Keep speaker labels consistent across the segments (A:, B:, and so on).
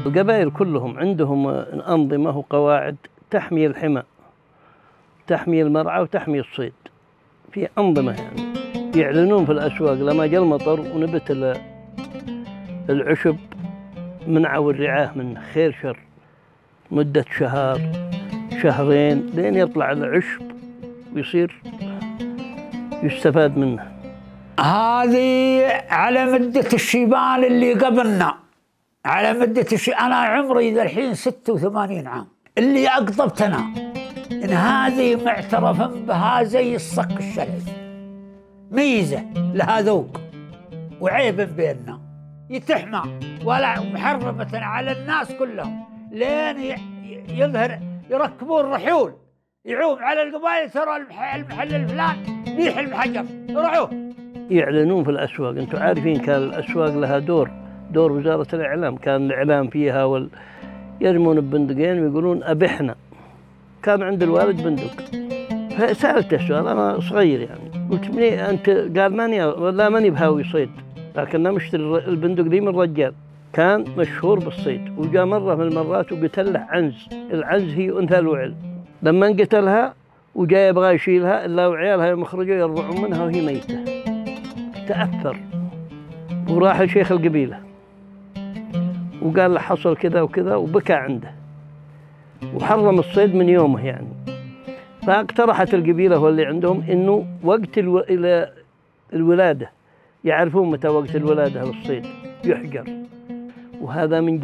A: القبائل كلهم عندهم أنظمة وقواعد تحمي الحمى، تحمي المرعى وتحمي الصيد. في أنظمة يعني يعلنون في الأسواق لما جاء المطر ونبت العشب منعوا الرعاة منه خير شر مدة شهر شهرين لين يطلع العشب ويصير يستفاد منه.
B: هذه على مدة الشيبان اللي قبلنا، على مدة أنا عمري ذا الحين 86 عام. اللي أقطبتنا إن هذه معترفا بها زي الصك الشلعي، ميزة لها ذوق وعيب بيننا، يتحمى ولا محرمة على الناس كلهم لين يظهر يركبون رحول يعوم على القبائل، ترى المحل الفلان بيح المحجر روحوا.
A: يعلنون في الأسواق. أنتم عارفين كان الأسواق لها دور وزارة الإعلام، كان الإعلام فيها يرمون ببندقين ويقولون أبحنا. كان عند الوالد بندق، فسألته سؤال أنا صغير يعني، قلت مني أنت؟ قال ماني بهاوي صيد، لكننا مشتري البندق دي من رجال كان مشهور بالصيد، وجاء مرة من المرات وقتل له عنز. العنز هي أنثى الوعل، لما قتلها وجاء يبغى يشيلها إلا وعيالها يوم خرجوا يرضعون منها وهي ميتة. تأثر وراح لشيخ القبيلة وقال له حصل كذا وكذا، وبكى عنده وحرم الصيد من يومه يعني. فاقترحت القبيلة واللي عندهم إنه وقت الولادة يعرفون متى وقت الولادة للصيد يحجر، وهذا من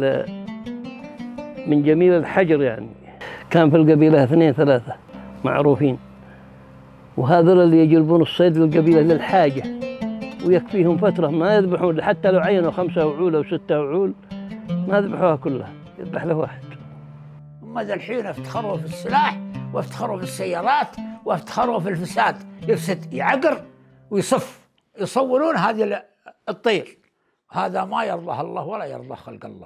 A: جميل الحجر يعني. كان في القبيلة 2 3 معروفين، وهذول اللي يجلبون الصيد للقبيلة للحاجة ويكفيهم فترة، ما يذبحون حتى لو عينوا 5 وعول أو 6 وعول ما يذبحوها كلها، يذبح له واحد.
B: هم ذا الحين افتخروا في السلاح وافتخروا في السيارات وافتخروا في الفساد، يفسد يعقر ويصف، يصورون هذه الطير. هذا ما يرضاه الله ولا يرضى خلق الله.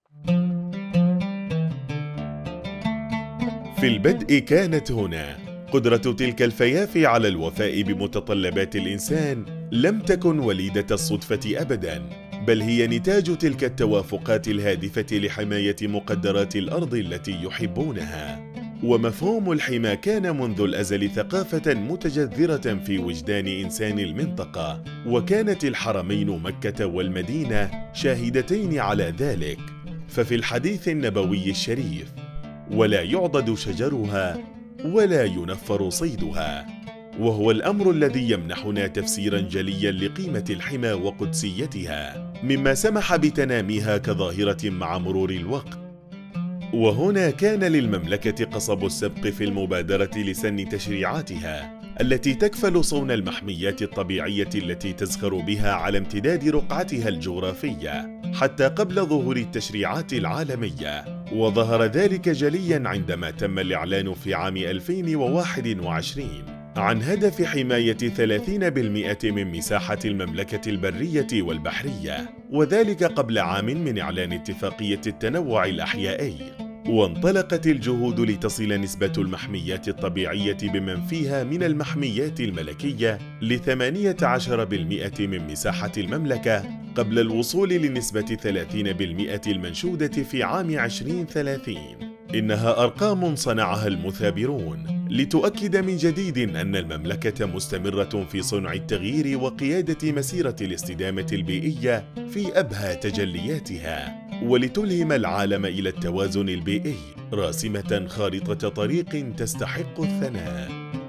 C: في البدء كانت هنا قدرة تلك الفيافي على الوفاء بمتطلبات الإنسان لم تكن وليدة الصدفة أبداً، بل هي نتاج تلك التوافقات الهادفة لحماية مقدرات الأرض التي يحبونها. ومفهوم الحمى كان منذ الأزل ثقافة متجذرة في وجدان إنسان المنطقة، وكانت الحرمين مكة والمدينة شاهدتين على ذلك. ففي الحديث النبوي الشريف: ولا يعضد شجرها ولا ينفر صيدها، وهو الأمر الذي يمنحنا تفسيراً جلياً لقيمة الحمى وقدسيتها، مما سمح بتناميها كظاهرة مع مرور الوقت. وهنا كان للمملكة قصب السبق في المبادرة لسن تشريعاتها التي تكفل صون المحميات الطبيعية التي تزخر بها على امتداد رقعتها الجغرافية حتى قبل ظهور التشريعات العالمية. وظهر ذلك جلياً عندما تم الإعلان في عام 2021 عن هدف حماية 30% من مساحة المملكة البرية والبحرية، وذلك قبل عام من إعلان اتفاقية التنوع الأحيائي. وانطلقت الجهود لتصل نسبة المحميات الطبيعية بمن فيها من المحميات الملكية ل18% من مساحة المملكة قبل الوصول لنسبة 30% المنشودة في عام 2030. إنها أرقام صنعها المثابرون لتؤكد من جديد أن المملكة مستمرة في صنع التغيير وقيادة مسيرة الاستدامة البيئية في أبهى تجلياتها، ولتلهم العالم إلى التوازن البيئي راسمة خارطة طريق تستحق الثناء.